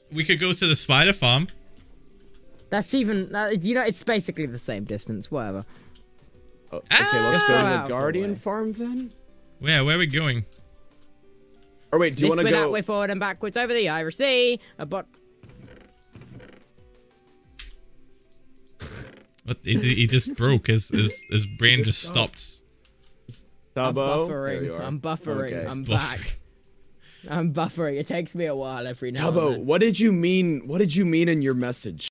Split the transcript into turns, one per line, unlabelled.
We could go to the spider farm.
That's even, you know, it's basically the same distance, whatever.
Oh, okay, let's go to
out
the Guardian farm then.
Where are we going?
Or wait, do you want to go
that way, forward and backwards over the Irish Sea? But
What? He just broke. His brain just stopped.
Tubbo?
I'm buffering.
Okay.
I'm back. I'm buffering. It takes me a while every now and
Tubbo,
then.
what did you mean? What did you mean in your message?